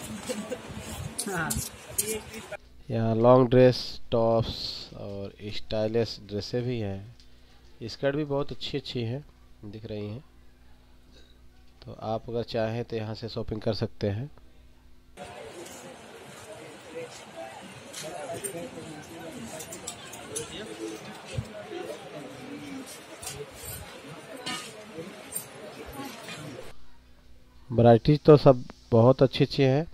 यहाँ long dress, tops और stylish ड्रेसें भी हैं। स्कर्ट भी बहुत अच्छी अच्छी हैं, दिख रही हैं। तो आप अगर चाहें तो यहाँ से शॉपिंग कर सकते हैं। वैरायटी तो सब बहुत अच्छी अच्छी है।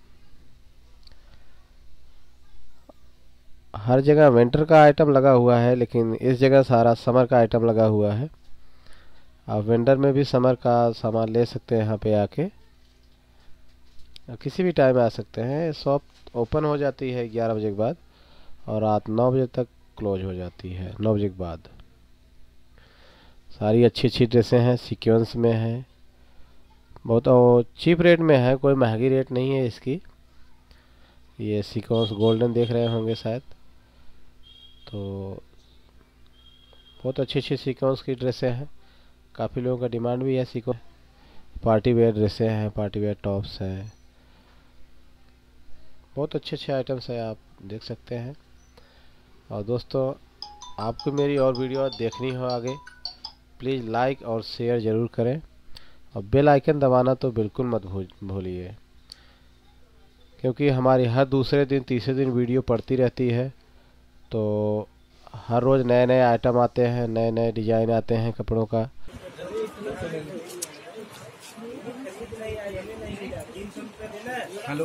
हर जगह विंटर का आइटम लगा हुआ है, लेकिन इस जगह सारा समर का आइटम लगा हुआ है। आप विंटर में भी समर का सामान ले सकते हैं यहाँ पे आके। किसी भी टाइम आ सकते हैं। शॉप ओपन हो जाती है 11 बजे के बाद और रात 9 बजे तक क्लोज हो जाती है, 9 बजे के बाद। सारी अच्छी अच्छी ड्रेसें हैं, सीक्वेंस में है, बहुत चीप रेट में है, कोई महंगी रेट नहीं है इसकी। ये सीक्वेंस गोल्डन देख रहे होंगे शायद। तो बहुत अच्छी अच्छी सीक्वेंस की ड्रेसें हैं। काफ़ी लोगों का डिमांड भी है सीक्वेंस। पार्टी वेयर ड्रेसें हैं, पार्टी वेयर टॉप्स हैं, बहुत अच्छे अच्छे आइटम्स हैं, आप देख सकते हैं। और दोस्तों, आपको मेरी और वीडियो देखनी हो आगे, प्लीज़ लाइक और शेयर ज़रूर करें और बेल आइकन दबाना तो बिल्कुल मत भूलिए, क्योंकि हमारी हर दूसरे दिन तीसरे दिन वीडियो पड़ती रहती है। तो हर रोज़ नए नए आइटम आते हैं, नए नए डिज़ाइन आते हैं कपड़ों का। हेलो,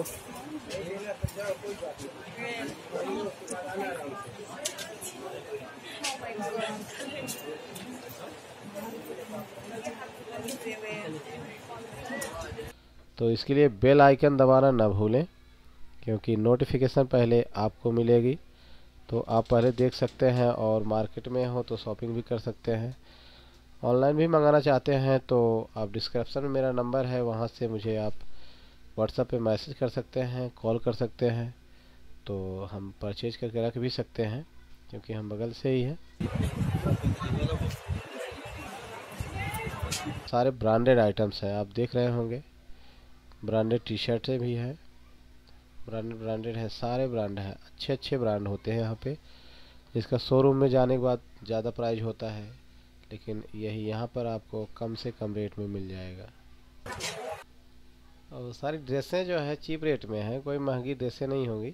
तो इसके लिए बेल आइकन दबाना ना भूलें, क्योंकि नोटिफिकेशन पहले आपको मिलेगी। तो आप पहले देख सकते हैं, और मार्केट में हो तो शॉपिंग भी कर सकते हैं। ऑनलाइन भी मंगाना चाहते हैं तो आप डिस्क्रिप्शन में मेरा नंबर है, वहाँ से मुझे आप व्हाट्सएप पे मैसेज कर सकते हैं, कॉल कर सकते हैं। तो हम परचेज करके रख भी सकते हैं, क्योंकि हम बगल से ही हैं। सारे ब्रांडेड आइटम्स हैं, आप देख रहे होंगे। ब्रांडेड टी शर्टें भी हैं, ब्रांडेड है, सारे ब्रांड हैं, अच्छे अच्छे ब्रांड होते हैं यहाँ पे। इसका शोरूम में जाने के बाद ज़्यादा प्राइस होता है, लेकिन यही यहाँ पर आपको कम से कम रेट में मिल जाएगा। और सारी ड्रेसें जो है चीप रेट में है, कोई महंगी ड्रेसें नहीं होंगी।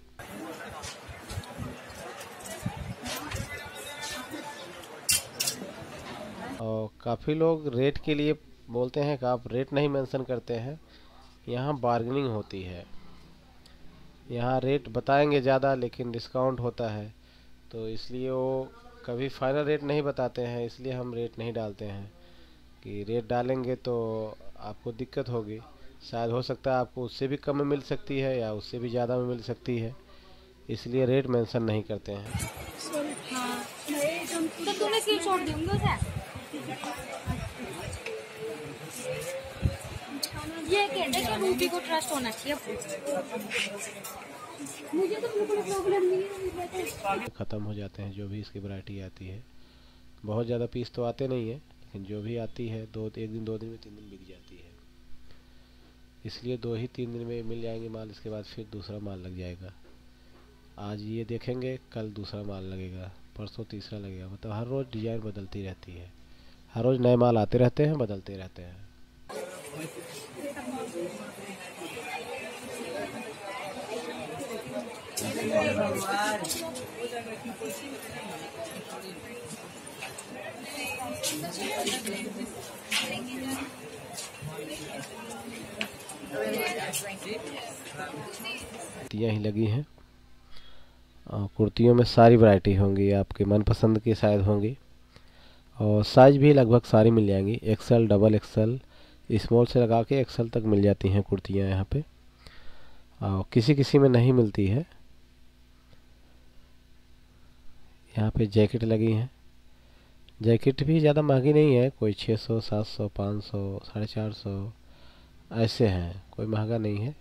और काफ़ी लोग रेट के लिए बोलते हैं कि आप रेट नहीं मेंशन करते हैं। यहाँ बार्गेनिंग होती है, यहाँ रेट बताएंगे ज़्यादा लेकिन डिस्काउंट होता है, तो इसलिए वो कभी फाइनल रेट नहीं बताते हैं। इसलिए हम रेट नहीं डालते हैं, कि रेट डालेंगे तो आपको दिक्कत होगी। शायद हो सकता है आपको उससे भी कम में मिल सकती है या उससे भी ज़्यादा में मिल सकती है, इसलिए रेट मेंशन नहीं करते हैं। तो तुम्हें क्यों छोड़ दूंगा? ये कहते हैं कि रूबी को ट्रस्ट होना चाहिए। मुझे तो बिल्कुल प्रॉब्लम नहीं है। ख़त्म हो जाते हैं जो भी इसकी वैरायटी आती है। बहुत ज़्यादा पीस तो आते नहीं है, लेकिन जो भी आती है एक दिन 2 दिन में 3 दिन बिक जाती है। इसलिए 2 ही 3 दिन में मिल जाएंगे माल, इसके बाद फिर दूसरा माल लग जाएगा। आज ये देखेंगे, कल दूसरा माल लगेगा, परसों तीसरा लगेगा। मतलब हर रोज़ डिज़ाइन बदलती रहती है, हर रोज़ नए माल आते रहते हैं, बदलते रहते हैं। कुर्तियाँ ही लगी हैं, और कुर्तियों में सारी वैरायटी होंगी, आपके मनपसंद की शायद होंगी। और साइज़ भी लगभग सारी मिल जाएंगी, एक्सेल, डबल एक्सेल, स्मॉल से लगा के एक्सेल तक मिल जाती हैं कुर्तियाँ यहाँ पे। और किसी किसी में नहीं मिलती है। यहाँ पे जैकेट लगी हैं, जैकेट भी ज़्यादा महंगी नहीं है, कोई 600, 700, 500, 450 ऐसे हैं, कोई महंगा नहीं है।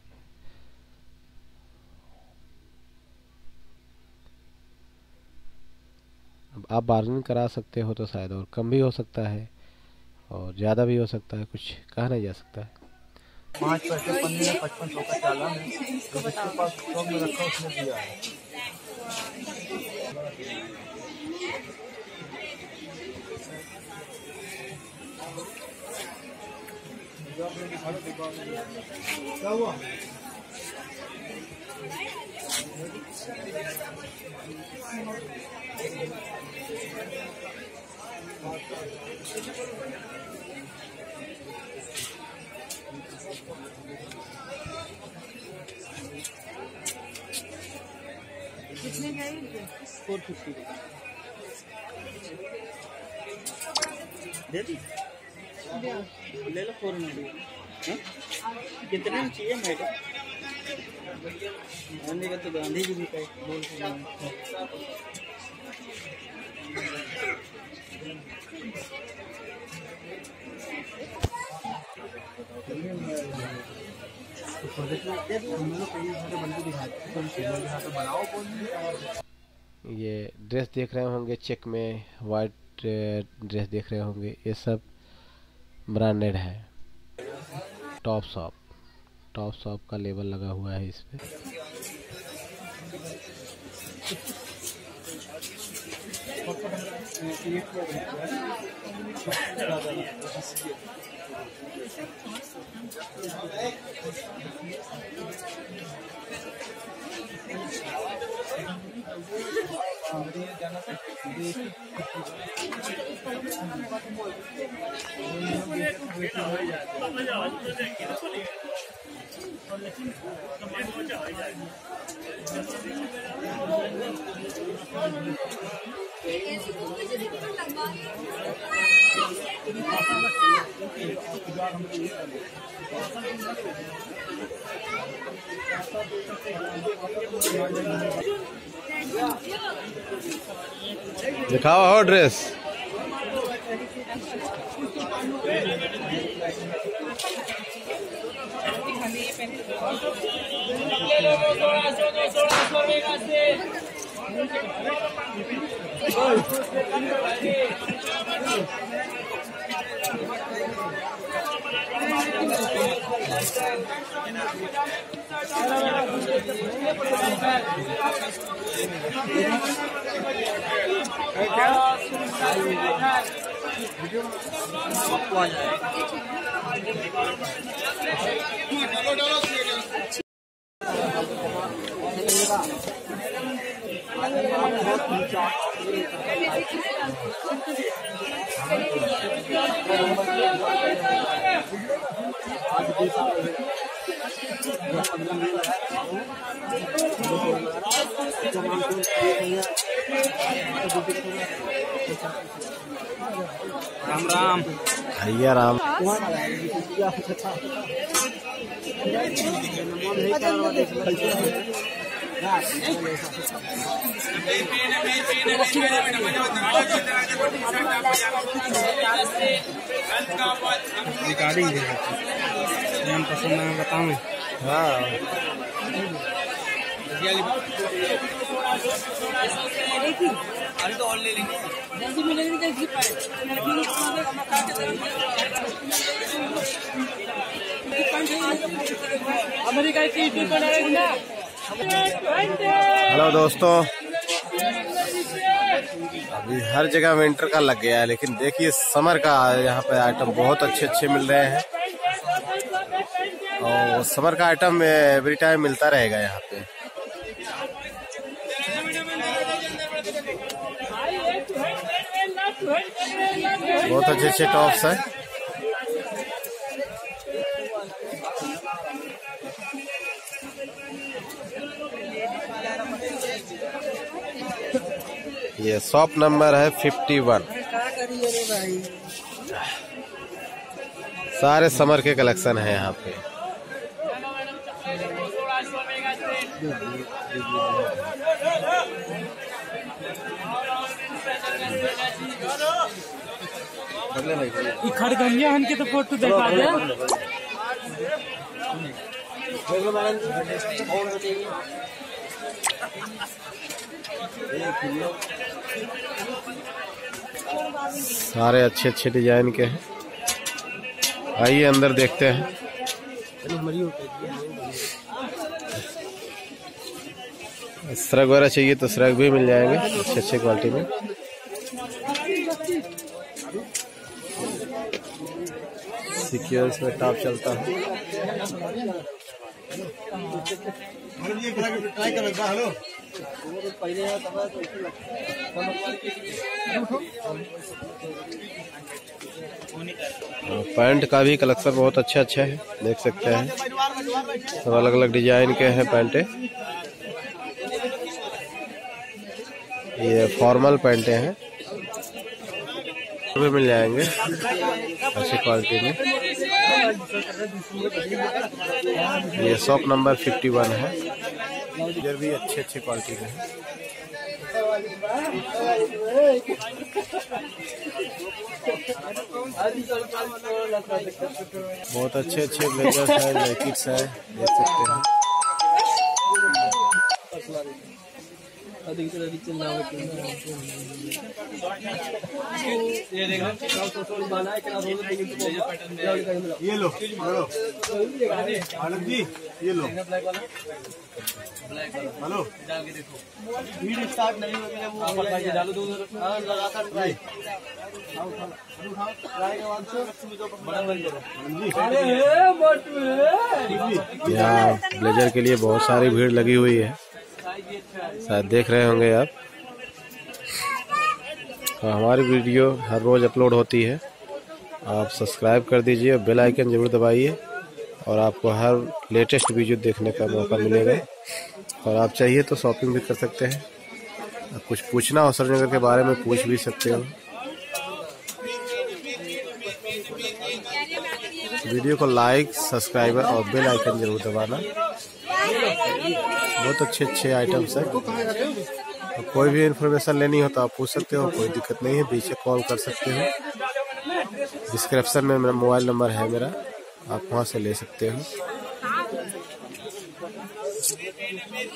अब आप बार्गेनिंग करा सकते हो तो शायद और कम भी हो सकता है और ज़्यादा भी हो सकता है, कुछ कहा नहीं जा सकता है। 5 पैसे पन्नी में 5500 का चालान है, जिसके पास स्टॉक में रखा उसने दिया है। क्या हुआ? कितने का है? 450 दे दी, ले लो 490। कितने में चाहिए मैडम? गांधी का तो गांधी जी भी बोल ये ड्रेस देख रहे होंगे, चेक में वाइट ड्रेस देख रहे होंगे, ये सब ब्रांडेड है। टॉप शॉप का लेबल लगा हुआ है इस पे। दिखाओ हो ड्रेस। राम राम भैया राम। रिकॉर्डिंग पसंद है बताऊँ। हाँ अरे तो और ले लेंगे। हेलो दोस्तों, अभी हर जगह विंटर का लग गया है, लेकिन देखिए समर का यहाँ पे आइटम बहुत अच्छे अच्छे मिल रहे हैं और समर का आइटम एवरी टाइम मिलता रहेगा यहाँ पे। बहुत अच्छे अच्छे टॉप्स हैं। ये शॉप नंबर है 51। सारे समर के कलेक्शन है यहाँ पे। खड़गंजा हन के तो फोटो दिखा दे। सारे अच्छे अच्छे डिजाइन के हैं। आइए अंदर देखते हैं। श्रग वगैरह चाहिए तो श्रग भी मिल जाएंगे अच्छे अच्छे क्वालिटी में। सीक्वेंस में टॉप चलता है। पैंट का भी कलेक्शन बहुत अच्छा अच्छा है, देख सकते हैं। सब अलग अलग डिजाइन के हैं पैंटे। ये फॉर्मल पैंटे हैं, भी मिल जाएंगे अच्छी क्वालिटी में। ये शॉप नंबर 51 है। इधर भी अच्छे अच्छे क्वालिटी के हैं। बहुत अच्छे अच्छे ब्लेजर्स है, जैकेट्स है, देख सकते हैं। ये लो आनंद जी, ये लो हेलो स्टार्ट नहीं हो गया वो डालो दो लगातार यहाँ ब्लेजर के लिए बहुत सारी भीड़ लगी हुई है, शायद देख रहे होंगे आप। तो हमारी वीडियो हर रोज़ अपलोड होती है, आप सब्सक्राइब कर दीजिए, बेल आइकन जरूर दबाइए और आपको हर लेटेस्ट वीडियो देखने का मौका मिलेगा। और आप चाहिए तो शॉपिंग भी कर सकते हैं। कुछ पूछना हो श्रीनगर के बारे में पूछ भी सकते हो। वीडियो को लाइक, सब्सक्राइबर और बेल आइकन जरूर दबाना। बहुत अच्छे अच्छे आइटम्स हैं। तो कोई भी इन्फॉर्मेशन लेनी हो तो आप पूछ सकते हो, कोई दिक्कत नहीं है, पीछे कॉल कर सकते हो। डिस्क्रिप्शन में मेरा मोबाइल नंबर है मेरा, आप वहाँ से ले सकते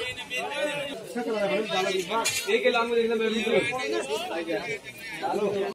हो।